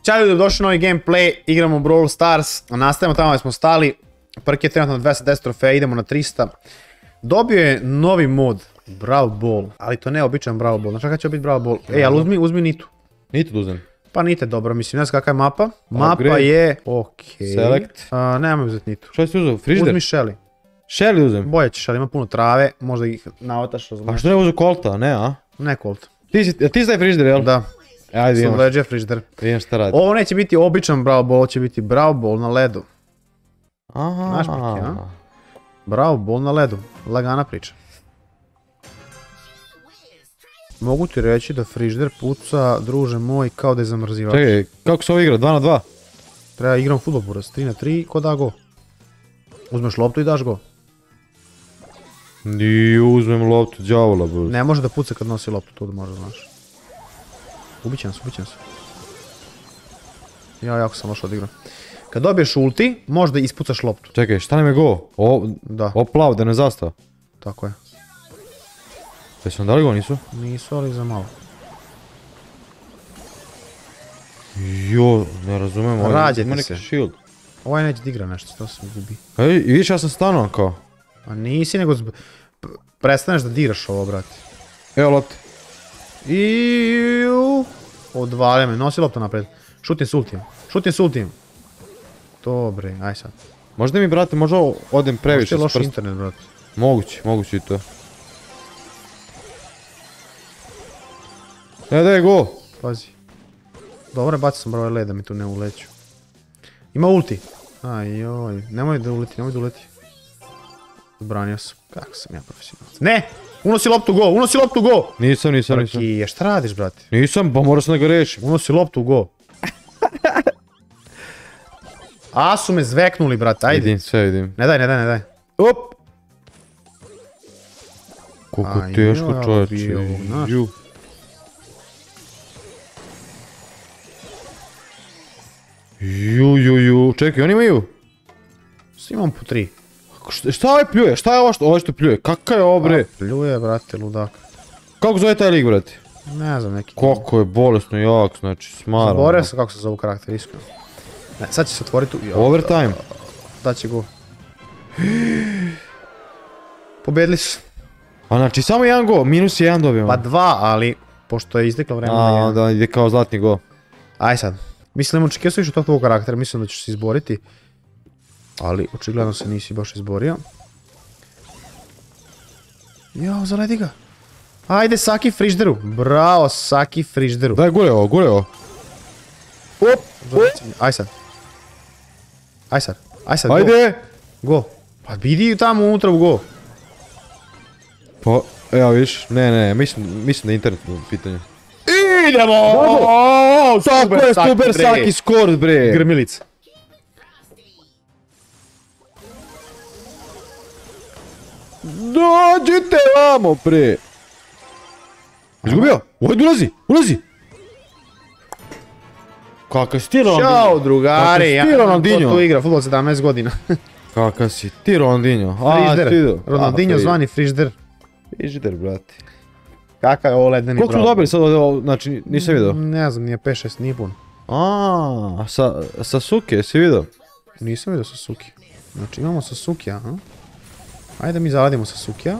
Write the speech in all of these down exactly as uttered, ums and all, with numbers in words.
Ćao ljudi, došli novi gameplay, igramo Brawl Stars, nastavimo tamo gdje smo stali. Prk je trenutno na dvesta deset trofeja, idemo na trista. Dobio je novi mod, Brawl Ball, ali to ne običan Brawl Ball, znači kada će biti Brawl Ball? Ej, ali uzmi, uzmi Nitu. Nitu da uzem? Pa Nite dobro, mislim, ne znam kakva je mapa. Mapa je, okej. Select. Nemoj uzeti Nitu. Što si uzeo? Frižider? Uzmi Shelly. Shelly uzem? Bolje ćeš, ali ima puno trave, možda ih naotaš, razumiješ. A što ne uzeo Colta, ne a? Ne Colt. Ti si, ti si taj frižider, jel? Da. Ajde, Sam idemo. leđe frižider. Vidim šta radi. Ovo neće biti običan Brawl Ball, ovo će biti Brawl Ball na ledu. Aha. Znaš Prki, a? Brawl Ball na ledu, lagana priča. Mogu ti reći da frižider puca, druže moj, kao da je zamrzivač. Čekaj, kako se ovo igra? dva na dva? Treba igram futbol buraz, tri na tri, ko da go? Uzmeš loptu i daš go. Ni uzmem loptu, djavola bro. Ne može da puca kad nosi loptu, to da možda znaš. Ubiće nas, ubiće nas. Ja, jako sam loš odigrao. Kad dobiješ ulti, možda ispucaš loptu. Čekaj, šta nam je go? O, Da, o plav, da ne zastava. tako je. Jesu nam dali go, nisu? Nisu, ali za malo. Jo, ne razumem. ovaj Rađajte ima neki se. shield. Ovaj neće da igra nešto, to se gubi. Ej, i vidiš ja sam stanuo kao. A nisi, nego zb- p- prestaneš da diraš ovo, brate. Evo lopte. Iuuu. Odvalja me, nosi loptu napred. Šutim s ultijem, šutim s ultijem. Dobre, aj sad. Možda mi, brate, možda odem Možda previše je s loš prsta. internet, brate. Moguće, moguće i to. E, da je go. Pazi. Dobro, bacio sam broj led da mi tu ne uleću. Ima ulti. Aj joj, nemoj da uleti, nemoj da uleti. Zbranio sam. Kako sam ja profesionalac. Ne! Unosi loptu u go, unosi loptu u go! Nisam, nisam, nisam. Prki, šta radiš, brate? Nisam, pa morao sam da ga rešim. Unosi loptu u go. A su me zveknuli, brate, ajde. Vidim, sve vidim. Ne daj, ne daj, ne daj. Op! Koliko Aj, teško, joj, čovječe. bio ovog, znaš. Ju. Ju, ju, ju. Čekaj, oni imaju? Svi imam po tri. Šta, šta ovaj pljuje? Šta je ovo što, ovo što pljuje? Kakav je ovo bre? Pljuje, brate, ludak. Kako zove taj lig, brate? Ne znam, neki... Kako je bolesno jak, znači smara. Zaboravio sam kako se zove karakter, iskreno. Ne, sad će se otvoriti... u- Overtime. Da će go. Pobedili su. A znači samo jedan go, minus jedan dobijemo. Pa dva, ali... Pošto je isteklo vremena A, jedan. onda ide kao zlatni go. Aj sad. Mislim, očekio sam više od tog tvojeg karaktera, mislim da ćeš se izboriti. Ali, očigledno se nisi baš izborio. Jao, zaledi ga. Ajde, Saki frižderu. Bravo, Saki frižderu. Daj, gure ovo, gure ovo. Op, Aj sad. Aj sad. Aj sad, go. ajde. Go. Pa vidi tamo unutra u go. Pa, evo vidiš, ne, ne, mislim, mislim da je internet u pitanju. Idemo! Tako je, super Saki skor, bre. Grmilica. Dođite vamo, bre. Izgubio? Ujde, ulazi, ulazi. Kakav si ti, Ronaldinho? Ćao, drugari. Kakav si ti, Ronaldinho? Ja tu igra futbol sedamnaest godina. Kakav si ti, Ronaldinho? A, Frižder. ti do. Ronaldinho zvani frižder. Frižder, brate. Kakav je ovo ledeni Koliko smo dobili sad ovdje, ovo, znači, nisam vidio. Ne znam, nije pet šest, nije puno. A, sa, Sasuke, jesi vidio? Nisam vidio Sasuke. Znači imamo Sasuke, aha. Ajde mi zaladimo Sasuke.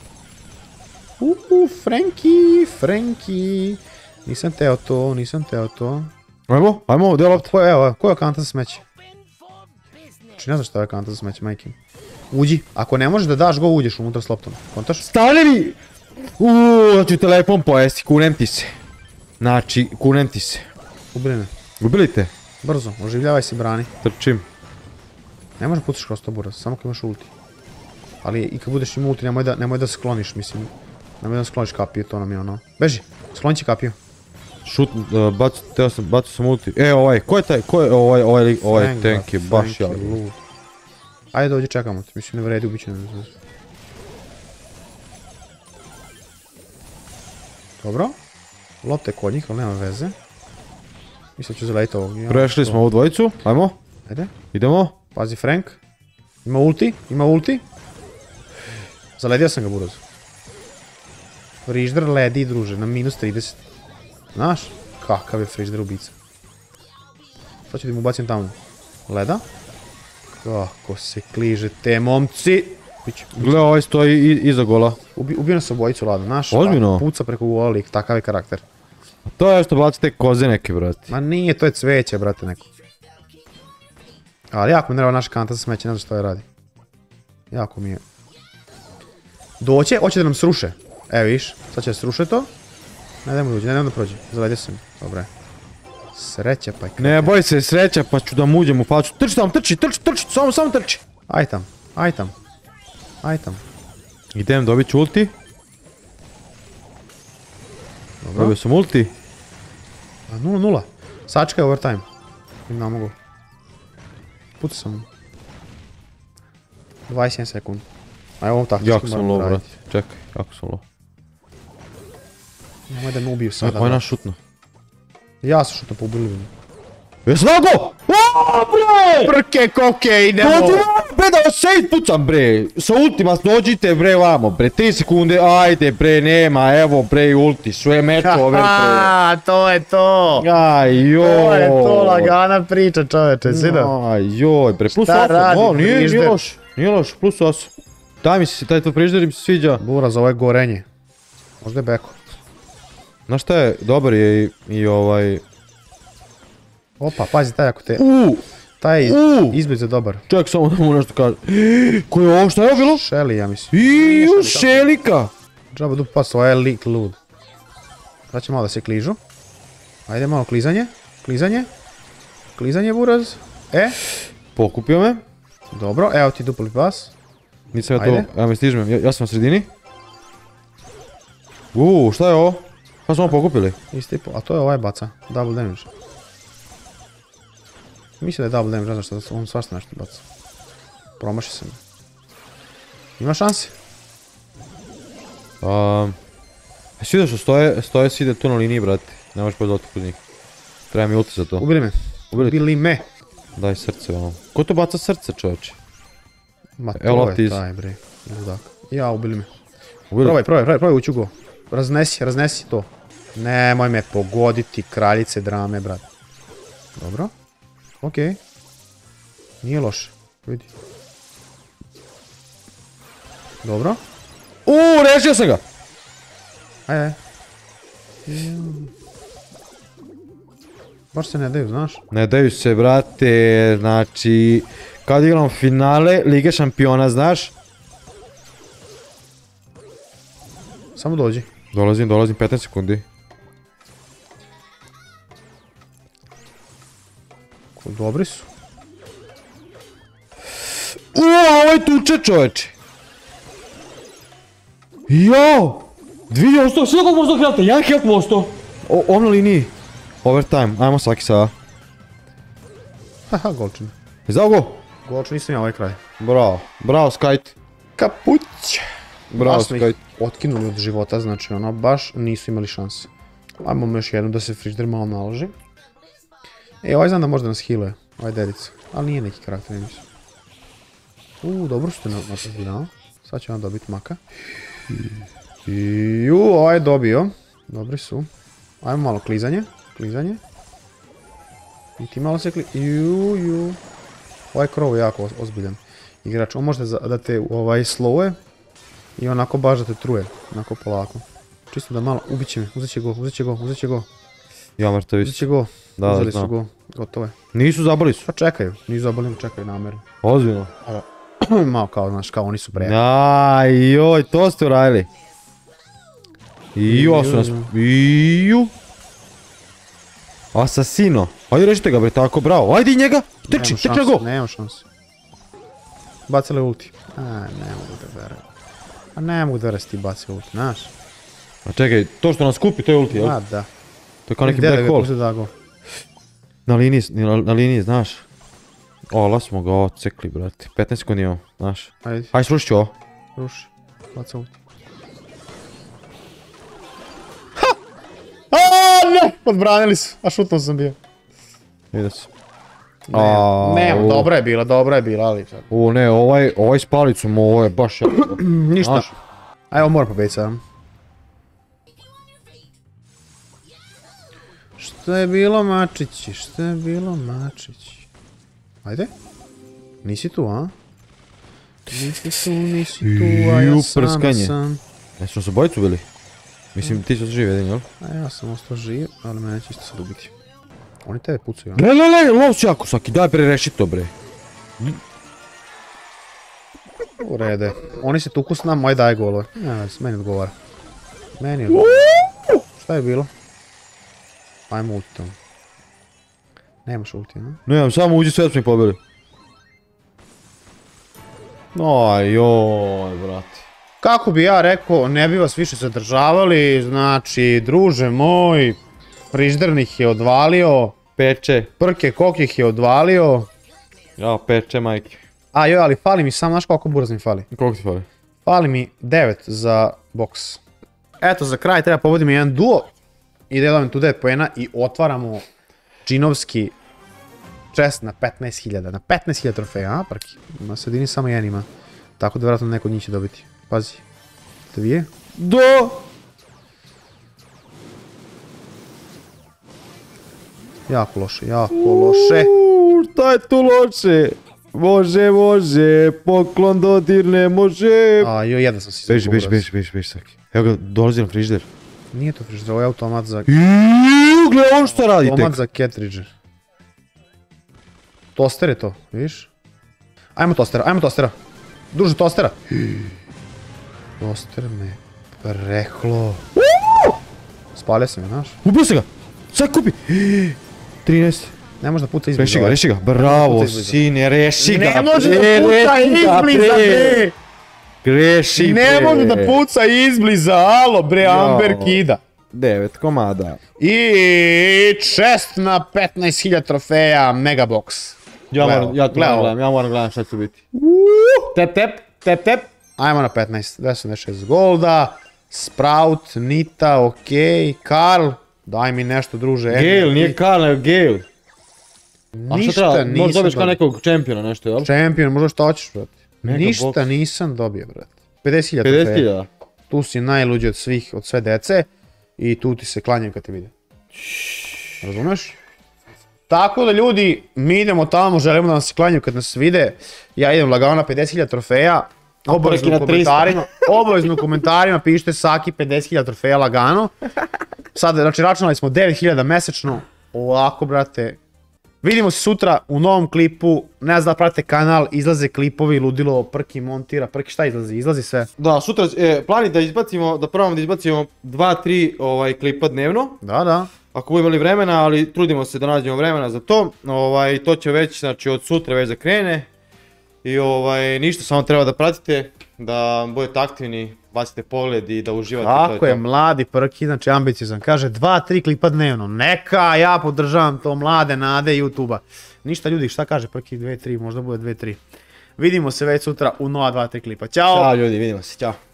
Uhu, Franky, Franky. Nisam teo to, nisam teo to. Ajmo, ajmo, gdje je lopta? Ko je, evo, ko je kanta za smeće? Znači ne znaš šta je kanta za smeće, majke mi. Uđi, ako ne možeš da daš go, uđeš unutra s loptom. Kontaš? Stani mi! Uuuu, da ću telefon pojesti, kunem ti se. Znači, kunem ti se. Ubili me. Ubili te? Brzo, oživljavaj se, brani. Trčim. Ne možeš pucaš kroz to buraz, samo kad imaš ulti. Ali i kad budeš imao ulti, nemoj da, nemoj da skloniš, mislim. Nemoj da skloniš kapiju, to nam je ono. Beži, skloni će kapiju. Šut, uh, bacio, teo sam, bacio sam ulti. E, ovaj, ko je taj, ko je, ovaj, ovaj, lik- ovaj Frank, tank je brate, baš Frank jak. je lud. Ajde dođi, čekamo te, mislim ne vredi, ubit će nas. Dobro. Lopte kod njih, ali nema veze. Mislim ću zalediti ovog. ja. Prešli smo ovu dvojicu, ajmo, Ajde, idemo. pazi Frank. Ima ulti, ima ulti. Zaledio sam ga, buraz. Frižder ledi, druže, na minus trideset. Znaš? Kakav je frižder ubica. Sad ću ti mu bacim tamo. Leda. Kako se kližete, momci. Biće. Gle, ovaj stoji iza gola. Ubi, ubio nas obojicu Lada, znaš? Ozbiljno? Puca preko gola lik, takav je karakter. To je što baci te koze neke, brati. Ma nije, to je cveće, brate, neko. Ali jako mi nerva naša kanta za smeće, ne znam što je radi. Jako mi je. Doće, hoće da nam sruše. Evo viš, sad će da sruše to. Ne dajmo dođe, ne dajmo da prođe. Zavede se mi, dobre. Sreća pa je kreten. Ne boj se, sreća pa ću da mu uđem u facu. Trči tamo, trči, trči, trči, samo, samo trči. Aj tam, aj tam. Aj tam. Idem, dobit ću ulti. Dobro. Dobio sam ulti. nula nula. Sačkaj overtime. Ne mogu. Pucao sam. dvadeset jedan sekund. Aj ovom taktički Jako sam moramo low, raditi. brati. Čekaj, jako sam low. Nemoj da me ubiju sada. Ovo je naš šutno. Ja sam šutno pobili me. Jes nago? Aaaa, bre! Prke koke, idemo! Bre, da vas sejt pucam, bre! Sa ultima dođite, bre, vamo, bre, tri sekunde, ajde, bre, nema, evo, bre, ulti, sve meto, bre, Haha, to je to! aj, joj! To je to, lagana priča, čoveče, sida. Aj, joj, bre, plus Šta osam, radi o, nije, nije frižder? loš, nije loš, plus osam. Daj mi se, taj to frižder mi se sviđa. Buraz, ovo je gorenje. Možda je beko. Znaš šta je, dobar je i, i ovaj... Opa, pazi, taj ako te... Uuu, Taj Uuu. izbliz je dobar. ček samo da mu nešto kaže. Ko je ovo, šta je ovo bilo? Shelly, ja mislim. Iu, šelika! Džaba dup pas, ovo je lik lud. Sad će malo da se kližu. Ajde malo klizanje. Klizanje. Klizanje, buraz. E, Pokupio me. dobro, evo ti dupli pas. Nisam ja Ajde. to, ja me stižem, ja, ja sam u sredini. Uuu, šta je ovo? Šta smo ovo pokupili? Isti po, a to je ovaj baca. Double damage. Mislim da je double damage, ne znam što on svašta nešto baca. Promaši se mi. Ima šansi? Um, Jesi vidio što stoje, stoje si ide tu na liniji, brate. Ne možeš poći kod njih. Treba mi ulti za to. Ubili me. Ubili te. Ubili me. Daj srce ono. Ko to baca srce, čovječe? Ma Evo to lopti je iz. taj bre. Ludak. Ja, ubili me. Ubili. Probaj, probaj, probaj, probaj ući u go. Raznesi, raznesi to. Nemoj me pogoditi, kraljice drame, brat. Dobro. Okej. Nije loše. Vidi. Dobro. Uuu, rešio sam ga! Ajde, ajde. Baš se ne daju, znaš? Ne daju se, brate, znači... Kad igramo finale Lige šampiona, znaš? Samo dođi. Dolazim, dolazim, petnaest sekundi. Ko, dobri su. Uuu, ovaj tuče, čoveče! Jo! Dvije osto, sve kako možda hrata, jedan health mosto. On na liniji. Overtime, ajmo svaki sada. Haha, golčin. Izdao go? Golčin nisam ja ovaj kraj. Bravo, bravo Skite. Kapuć! Bravo Baš smo ih Skite. otkinuli od života, znači ono, baš nisu imali šanse. Ajmo još jednu da se frižder malo naloži. E, ovaj znam da možda nas healuje, ovaj dedica. Ali nije neki karakter, ne mislim. Uuu, dobro ste napravili, no? Sad će vam dobiti maka. Iu, ovaj je dobio. Dobri su. Ajmo malo klizanje, klizanje. I ti malo se kli... Iu, iu. Ovaj krov je jako ozbiljan igrač. On može da te ovaj slowuje. I onako baš da te truje, onako polako. Čisto da malo, ubit će me, uzet će go, uzet će go, uzet će go. Ja mrtav Uzet isto. će go, Da, da, uzeli su znam. go, gotovo je. Nisu, zaboli su. Pa čekaju, nisu zabolim, čekaju namjerno. Ozbiljno. Malo kao, znaš, kao oni su brejaki. Aj, joj, to ste uradili. Iju, a su nas... Iju. Asasino. Ajde rešite ga bre, tako, bravo. Ajde i njega. Trči, trči na go. Nema šanse. Bacile ulti. A, ne mogu da verujem. A ne mogu da verujem ti baci ulti, znaš. A čekaj, to što nas kupi, to je ulti, jel? A, da. To je kao neki Gdje da black ga hole. pusti da go? Na liniji, na, na liniji, znaš. Ola smo ga ocekli, brate. petnaest sekundi imamo, znaš. Ajde, Ajde, slušat ću ovo. ruši. Baca ulti. Ha! A, ne! Odbranili su, a šutno sam bio. Vidio se. Ne, A, ne, u. dobra je bila, dobra je bila, ali sad. U, ne, ovaj, ovaj s palicom, ovo je baš jako. Ništa. Znaš. Ajmo, moram pobediti sad. Šta je bilo, mačići? Šta je bilo, mačići? Ajde. Nisi tu, a? Nisi tu, nisi tu, a ja Ju, sam prskanje. sam. Jesu nas obojicu bili? Mislim, ti si živ jedan, jel? A ja sam ostao živ, ali mene će isto sad ubiti. Oni tebe pucaju, a? Gle, gle, gle, lov si jako svaki, daj bre, reši to bre. U rede. Oni se tuku s nama, aj daj golove. Ne, meni odgovara. Meni odgovara. Šta je bilo? Ajmo ulti tamo. Nemaš ulti, ne? Nemam, samo uđi sve da smo ih pobili. Aj, joj, brate. Kako bi ja rekao, ne bi vas više zadržavali, znači, druže moj, frižder ih je odvalio, Peče. prke kok ih je odvalio. Ja, peče, majke. A joj, ali fali mi sam, znaš koliko burza mi fali? Koliko ti fali? Fali mi devet za boks. Eto, za kraj treba povodimo jedan duo i da dobim tu devet poena i otvaramo džinovski chest na petnaest hiljada. Na petnaest hiljada trofeja, a prki? Na sredini samo jedan ima. Tako da vjerojatno neko od njih će dobiti. Pazi. Dvije. Do! Jako loše, jako loše. Uuu, šta je tu loše? Može, može, poklon dodirne, može. A joj, jedan sam si Beži, izgubio beži, raz. beži, beži, beži, Saki. Evo ga, dolazi na frižider. Nije to frižider, ovo je automat za... Iiii, gle, on šta radi tek. Automat za cartridge. Toster je to, vidiš? Ajmo tostera, ajmo tostera. Druže, tostera. Toster me preklo. Spalio sam je, znaš? Ubio se ga. Sad kupi. trinaest. Ne može da puca izbliza. Reši ga, ovaj. reši ga. Bravo, puca izbliza. sine, reši ga. Ne može da bre, puca reši ga, izbliza, bre! Reši, bre. Ne može da puca izbliza, alo bre, Amber kida. Devet komada. I chest na petnaest hiljada trofeja, megabox. Ja Gledao, moram, ja to gledao. moram gledam, ja moram gledam šta će biti. Tep, tep, tep, tep. Ajmo na petnaest, deset šest golda, Sprout, Nita, okej, Karl, daj mi nešto druže. Gale, nije Karl, nego Gale. A šta Ništa treba, možda nisam dobiješ kao dobio. nekog čempiona nešto, jel? Champion, možda šta hoćeš, brate. Mega Ništa box. nisam dobio, brate. pedeset hiljada pedeset trofeja. hiljada. Tu si najluđi od svih, od sve dece. I tu ti se klanjaju kad te vide. Razumeš? Tako da ljudi, mi idemo tamo, želimo da nas se klanjaju kad nas vide. Ja idem lagano na pedeset hiljada trofeja. Obavezno na u komentarima, obavezno u komentarima pišite Saki pedeset hiljada trofeja lagano. Sad, znači računali smo devet hiljada mesečno. Ovako, brate. Vidimo se sutra u novom klipu. Ne znam da pratite kanal, izlaze klipovi, ludilo, Prki montira. Prki šta izlazi? Izlazi sve. Da, sutra, e, plan je da izbacimo, da probamo da izbacimo dva tri ovaj, klipa dnevno. Da, da. Ako budemo imali vremena, ali trudimo se da nađemo vremena za to. Ovaj, to će već, znači od sutra već da krene. I ovaj, ništa, samo treba da pratite, da budete aktivni, bacite pogled i da uživate. to Tako je je, to. mladi Prki, znači ambiciozan. Kaže dva tri klipa dnevno. Neka, ja podržavam to mlade nade YouTube-a. Ništa ljudi, šta kaže Prki dve tri, možda bude dve tri. Vidimo se već sutra u nova dva tri klipa. Ćao! Ćao ljudi, vidimo se, ćao.